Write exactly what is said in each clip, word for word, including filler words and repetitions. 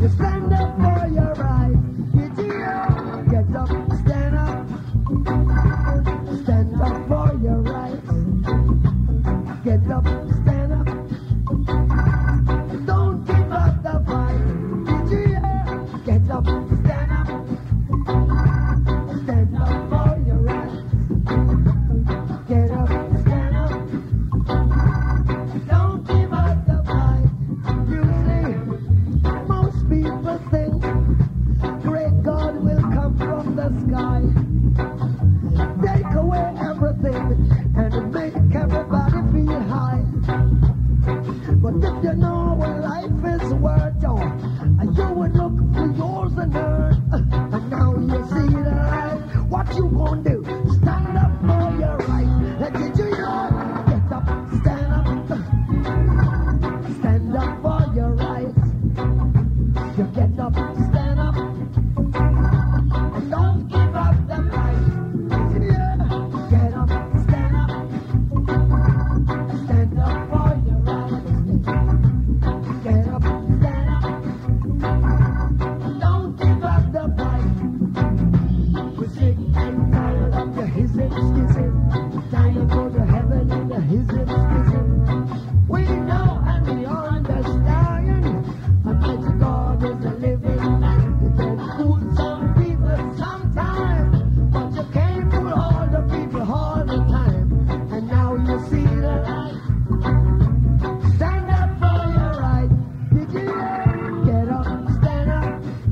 You stand up for your rights. Did you hear? Get up, stand up. Stand up for your rights. Get up, stand up. Don't give up the fight. Did you hear? Get up, stand up. Stand up for your rights. Get up, stand up. Don't give up the fight. You see, most people think great God will come from the sky, take away everything and make everybody feel high. But if you know what life is worth, oh, you would look for yours and earth. And now you see the light. What you gonna do? Stand up for your right. Did you know? Get up, stand up. Stand up for your right. You get up, stand up. And don't give up the fight. Yeah. Get up, stand up. Stand up for your right. Get up, stand up. Don't give up the fight. We're sick and tired of the hissing, skissing. Time to go to heaven in the hissing, skissing. We know and we understand. Almighty God is a living man. You can fool some people sometime, but you can't fool all the people all the time. And now you see the light. Stand up for your right. Did you hear? Get up, stand up.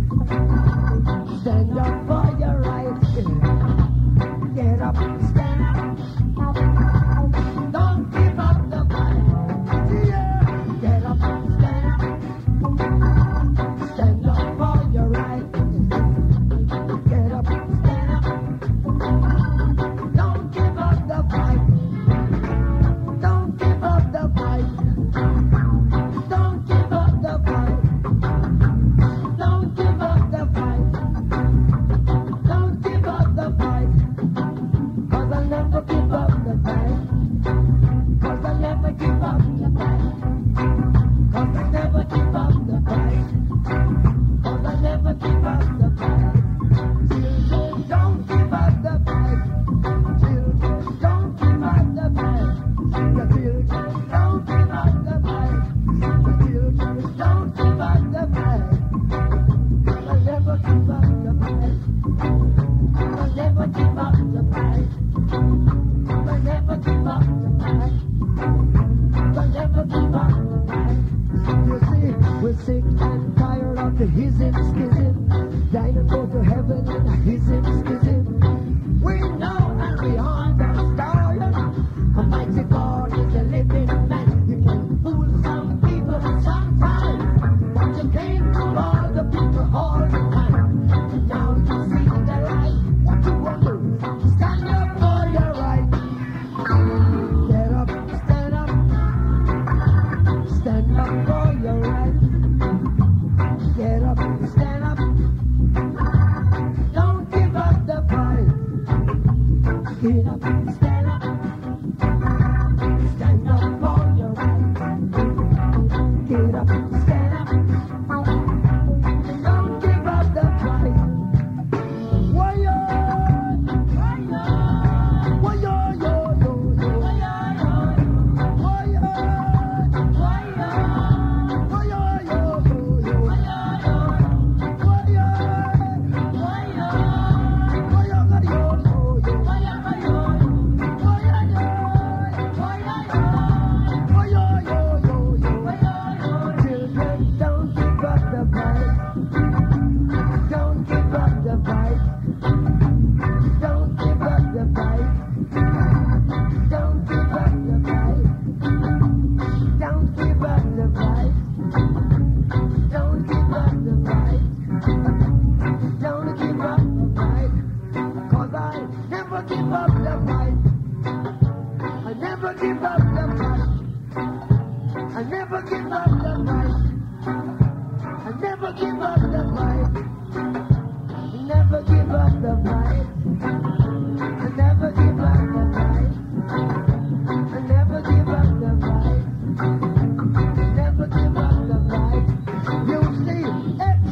Stand up for your right. Get up, stand up. Don't give up the fight. Did you hear? Get up, stand up. Stand up for your right. Get up, stand up. Don't give up the fight. Don't give up the fight. Don't give up the fight. Don't give up the fight. Don't give up the fight. Cause I'll never give up the fight. Cause I'll never give up the fight. Cause I'll never give up the fight. Cause I'll never give up the fight. Children, don't give up the fight. Children, don't give up the fight. The children, don't give up the fight. The children, don't give up the fight. I'll never give up the fight. I'll never give up the fight. I'll never give up the fight. I'll never give up the fight. You see, we're sick and tired of the hissing, skissing. Dying to go to heaven in a hissing, skissing. We know and we understand. Almighty God is a living man. You can fool some people sometimes, but you can't fool all the people all the time. And now you see the light. What you want to do? Stand up for your right. Get up, stand up. Stand up for your right. Get up, stand up. Don't give up the fight. Get up, stand up. Stand up for your right. Get up, stand up. Don't give up the fight. Why-yo, why-yo, why-yo, yo, yo, yo. Why-yo, why-yo, why-yo, why-yo, yo, yo, yo. Why-yo, why-yo, why-yo, why-yo, yo, yo, yo. Why-yo, why-yo, why-yo, yo, yo, yo. Children, don't give up the fight. Don't give up the fight. Don't give up the fight. Don't give up the fight. Don't give up the fight. Don't give up the fight. Don't give up the fight. Cause I never give up the fight. I never give up the fight. I never give up the fight. I never give up the fight. Never give up the fight. I never give up the fight. I never give up the fight. Never give up the fight. You see, it's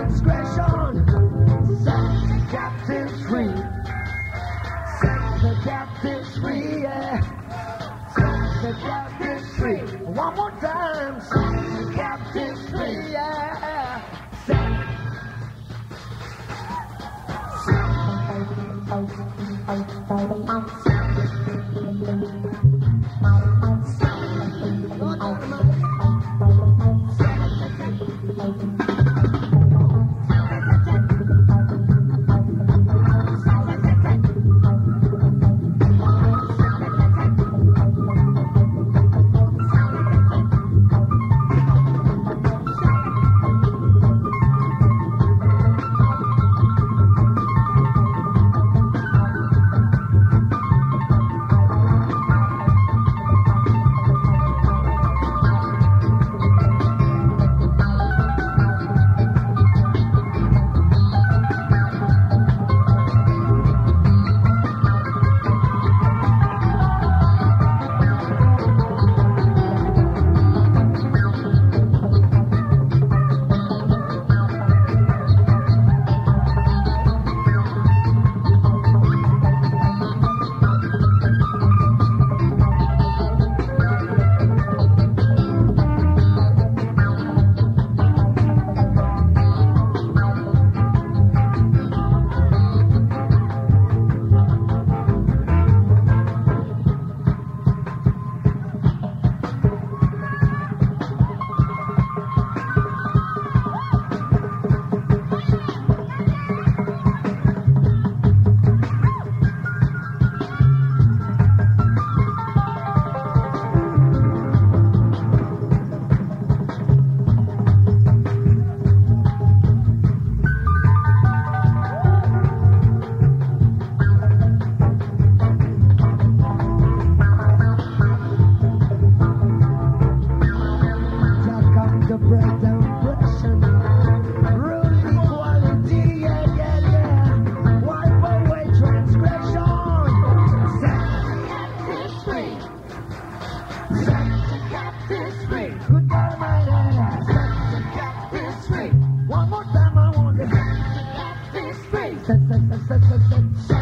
transgression. Set the captives free. Set the captives free, yeah. Set the captives free. One more time. Set the captives free, yeah. Set. Set, set, set, set, set, set.